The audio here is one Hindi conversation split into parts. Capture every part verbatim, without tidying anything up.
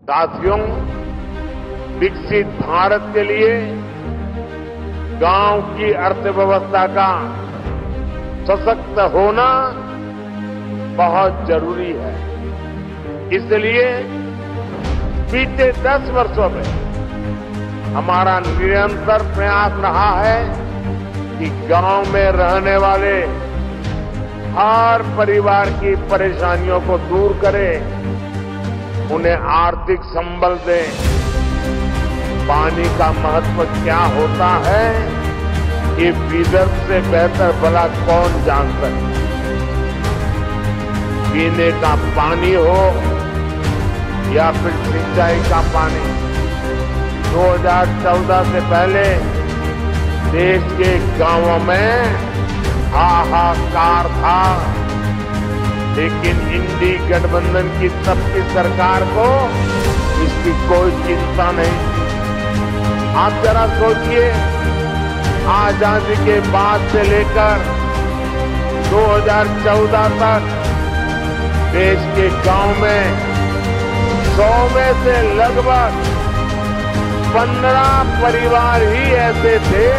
साथियों, विकसित भारत के लिए गांव की अर्थव्यवस्था का सशक्त होना बहुत जरूरी है। इसलिए बीते दस वर्षों में हमारा निरंतर प्रयास रहा है कि गांव में रहने वाले हर परिवार की परेशानियों को दूर करें, उन्हें आर्थिक संबल दें। पानी का महत्व क्या होता है, ये विदर्भ से बेहतर भला कौन जान सकता। पीने का पानी हो या फिर सिंचाई का पानी, दो हज़ार चौदह से पहले देश के गांवों में हाहाकार था, लेकिन इंडी गठबंधन की तब की सरकार को इसकी कोई चिंता नहीं थी। आप जरा सोचिए, आजादी के बाद से लेकर दो हज़ार चौदह तक देश के गांव में सौ में से लगभग पंद्रह परिवार ही ऐसे थे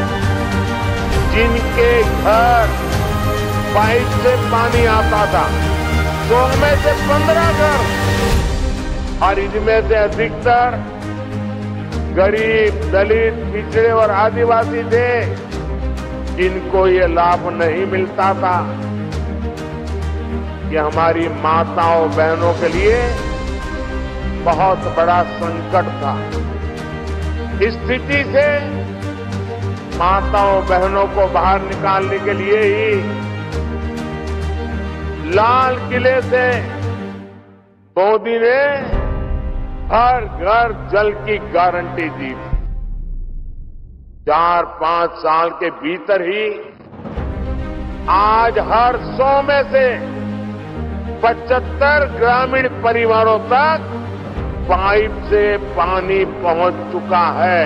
जिनके घर पाइप से पानी आता था। सौ में से पंद्रह घर, और इनमें से अधिकतर गरीब, दलित, पिछड़े और आदिवासी थे जिनको ये लाभ नहीं मिलता था। ये हमारी माताओं बहनों के लिए बहुत बड़ा संकट था। इस स्थिति से माताओं बहनों को बाहर निकालने के लिए ही लाल किले से मोदी ने हर घर जल की गारंटी दी। चार पांच साल के भीतर ही आज हर सौ में से पचहत्तर ग्रामीण परिवारों तक पाइप से पानी पहुंच चुका है।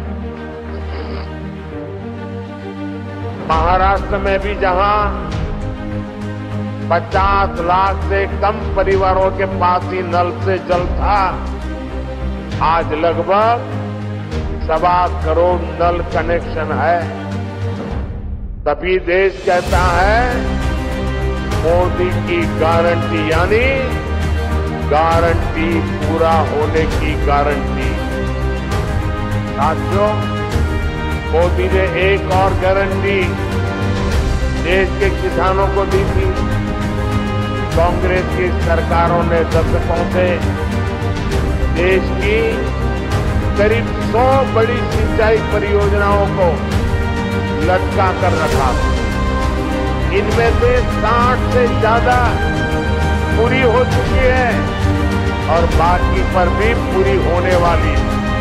महाराष्ट्र में भी जहां पचास लाख से कम परिवारों के पास ही नल से जल था, आज लगभग सवा करोड़ नल कनेक्शन है। तभी देश कहता है मोदी की गारंटी, यानी गारंटी पूरा होने की गारंटी। साथियों, मोदी ने एक और गारंटी देश के किसानों को दी थी। कांग्रेस की सरकारों ने दशकों से देश की करीब सौ बड़ी सिंचाई परियोजनाओं को लटका कर रखा। इनमें से साठ से ज्यादा पूरी हो चुकी है और बाकी पर भी पूरी होने वाली।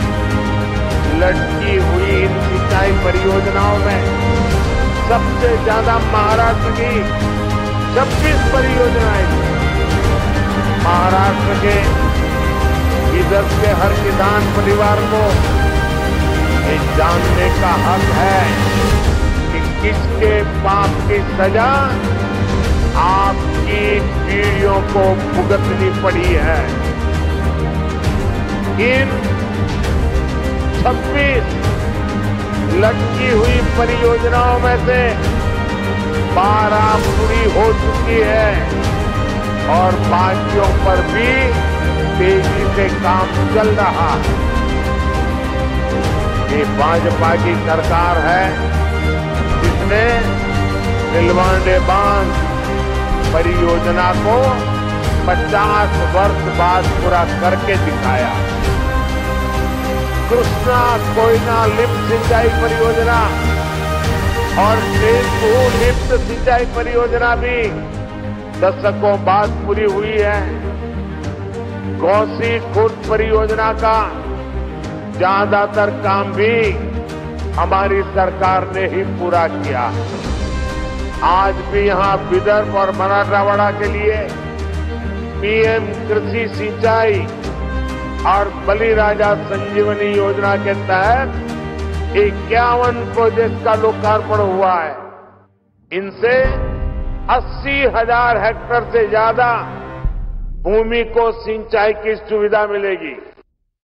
लटकी हुई इन सिंचाई परियोजनाओं में सबसे ज्यादा महाराष्ट्र की छब्बीस परियोजनाएं थी। महाराष्ट्र के विदर्भ के हर किसान परिवार को ये जानने का हक है कि किसके पाप की सजा आपकी पीढ़ियों को भुगतनी पड़ी है। इन छब्बीस लटकी हुई परियोजनाओं में से बारह पूरी हो चुकी है और बाकियों पर भी तेजी से काम चल रहा है। ये भाजपा की सरकार है जिसने नीलवांडे बांध परियोजना को पचास वर्ष बाद पूरा करके दिखाया। कृष्णा कोयना लिफ्ट सिंचाई परियोजना और टेपू लिफ्ट सिंचाई परियोजना भी दशकों बाद पूरी हुई है। गौसी खुर्द परियोजना का ज्यादातर काम भी हमारी सरकार ने ही पूरा किया। आज भी यहां विदर्भ और मराठवाड़ा के लिए पीएम कृषि सिंचाई और बलिराजा संजीवनी योजना के तहत इक्यावन प्रोजेक्ट का लोकार्पण हुआ है। इनसे अस्सी हजार हेक्टेयर से ज्यादा भूमि को सिंचाई की सुविधा मिलेगी।